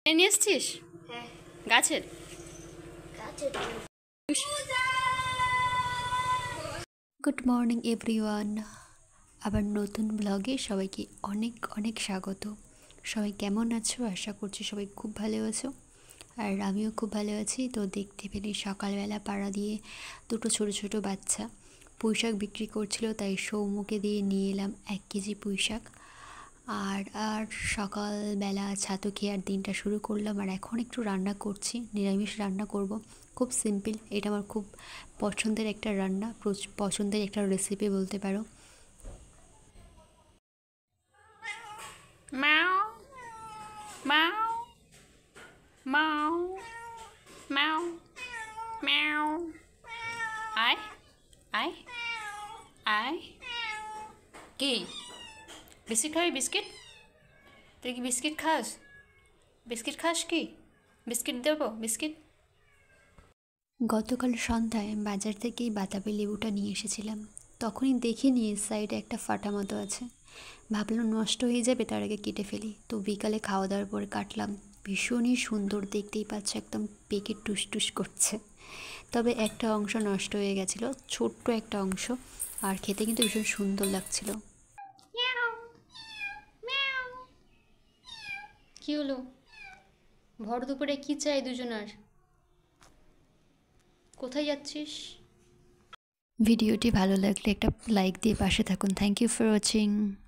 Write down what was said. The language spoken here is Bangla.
নিয়ে এসছিস? হ্যাঁ, গাছের গুড মর্নিং এভরিওয়ান। আবার নতুন ব্লগে সবাইকে অনেক অনেক স্বাগত। সবাই কেমন আছো? আশা করছি সবাই খুব ভালো আছো, আর আমিও খুব ভালো আছি। তো দেখতে পেলে সকালবেলা পাড়া দিয়ে দুটো ছোট ছোট বাচ্চা পুঁইশাক বিক্রি করছিল, তাই সৌমুকে দিয়ে নিয়ে এলাম 1 কেজি পুঁইশাক। আর সকালবেলা ছাতু খেয়ে আর দিনটা শুরু করলাম। আর এখন একটু রান্না করছি, নিরামিষ রান্না করব, খুব সিম্পল। এটা আমার খুব পছন্দের একটা রান্না, পছন্দের একটা রেসিপি বলতে পারো। ম্যাও ম্যাও ম্যাও ম্যাও ম্যাও। আয় আয় আয়। কি বিস্কিট খাবি? বিস্কিট? তুই কি বিস্কিট খাস? বিস্কিট খাস কি? বিস্কিট দেবো? বিস্কিট। গতকাল সন্ধ্যায় বাজার থেকেই বাতাবি লেবুটা নিয়ে এসেছিলাম। তখনই দেখে নিয়ে সাইডে একটা ফাটা মতো আছে, ভাবলাম নষ্ট হয়ে যাবে, তার আগে কেটে ফেলি। তো বিকালে খাওয়া দাওয়ার পরে কাটলাম। ভীষণই সুন্দর, দেখতেই পাচ্ছে একদম পেকে টুস করছে। তবে একটা অংশ নষ্ট হয়ে গেছিলো, ছোট্ট একটা অংশ, আর খেতে কিন্তু ভীষণ সুন্দর লাগছিল। কি হলো? ভর দুপুরে কি চাই দুজনার? কোথায় যাচ্ছিস? ভিডিওটি ভালো লাগলে একটা লাইক দিয়ে পাশে থাকুন। Thank you for watching.